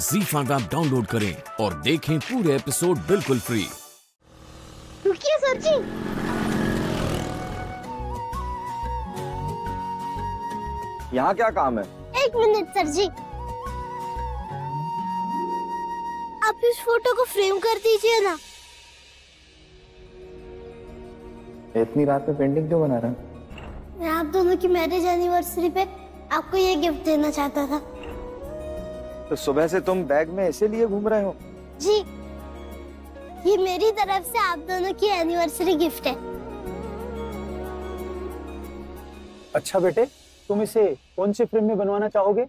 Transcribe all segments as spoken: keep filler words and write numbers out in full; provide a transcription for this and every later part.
ज़ी five app download करें और देखें पूरे एपिसोड बिल्कुल फ्री। रुकिए सर जी। यहाँ क्या काम है? एक मिनट सर जी, आप इस फोटो को फ्रेम कर दीजिए ना। इतनी रात में पेंटिंग क्यों बना रहा है? मैं आप दोनों की मैरिज एनिवर्सरी पे आपको ये गिफ्ट देना चाहता था। तो सुबह से तुम बैग में ऐसे लिए घूम रहे हो? जी, ये मेरी तरफ से आप दोनों की एनिवर्सरी गिफ्ट है। अच्छा बेटे, तुम इसे कौन सी फ्रेम में बनवाना चाहोगे?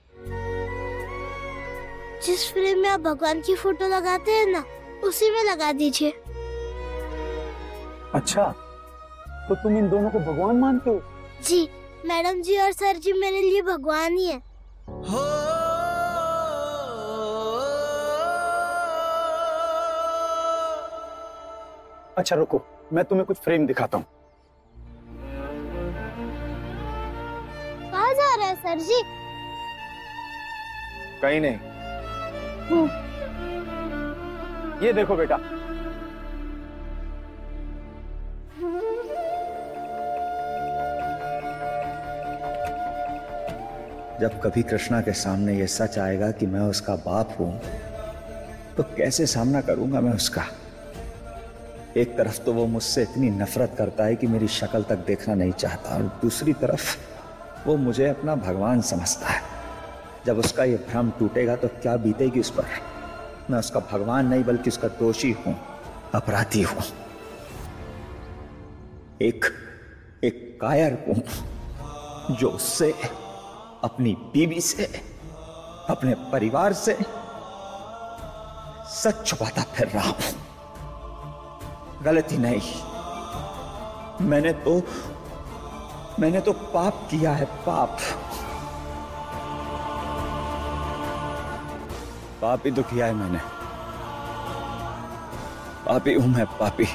जिस फ्रेम में आप भगवान की फोटो लगाते हैं ना, उसी में लगा दीजिए। अच्छा, तो तुम इन दोनों को भगवान मानते हो? जी, मैडम जी और सर जी मेरे लिए भगवान ही है। अच्छा रुको, मैं तुम्हें कुछ फ्रेम दिखाता हूँ। कहाँ जा रहे हैं सर जी? कहीं नहीं। ये देखो बेटा, जब कभी कृष्णा के सामने ये सच आएगा कि मैं उसका बाप हूं, तो कैसे सामना करूंगा मैं उसका। एक तरफ तो वो मुझसे इतनी नफरत करता है कि मेरी शक्ल तक देखना नहीं चाहता, और दूसरी तरफ वो मुझे अपना भगवान समझता है। जब उसका ये भ्रम टूटेगा तो क्या बीतेगी उस पर। मैं उसका भगवान नहीं बल्कि उसका दोषी हूं, अपराधी हूं, एक एक कायर हूं जो उससे, अपनी बीवी से, अपने परिवार से सच छुपाता फिर रहा हूं। गलती नहीं, मैंने तो मैंने तो पाप किया है, पाप पापी तो किया है मैंने। पापी हूं मैं, पापी।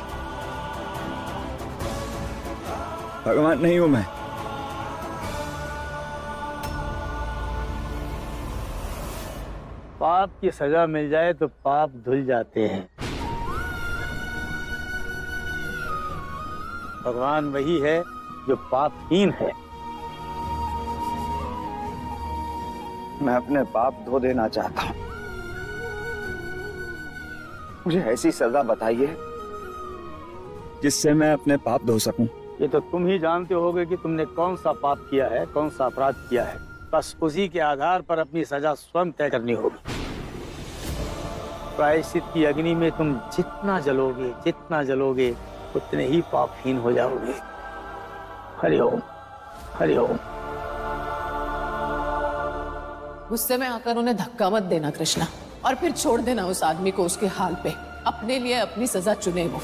भगवान नहीं हूं मैं। पाप की सजा मिल जाए तो पाप धुल जाते हैं। भगवान वही है जो पापहीन है। मैं अपने पाप धो देना चाहता हूँ। मुझे ऐसी सजा बताइए जिससे मैं अपने पाप धो सकूं। ये तो तुम ही जानते होगे कि तुमने कौन सा पाप किया है, कौन सा अपराध किया है। बस उसी के आधार पर अपनी सजा स्वयं तय करनी होगी। प्रायश्चित की अग्नि में तुम जितना जलोगे, जितना जलोगे, उतने ही पापहीन हो जाओगे। हरि ओम, हरि ओम। गुस्से में आकर उन्हें धक्का मत देना कृष्णा, और फिर छोड़ देना उस आदमी को उसके हाल पे। अपने लिए अपनी सजा चुने वो।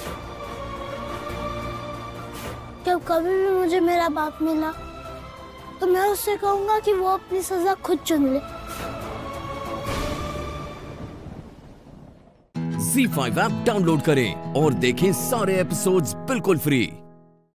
जब कभी भी मुझे मेरा बाप मिला तो मैं उससे कहूंगा कि वो अपनी सजा खुद चुन ले। ज़ी फाइव ऐप डाउनलोड करें और देखें सारे एपिसोड्स बिल्कुल फ्री।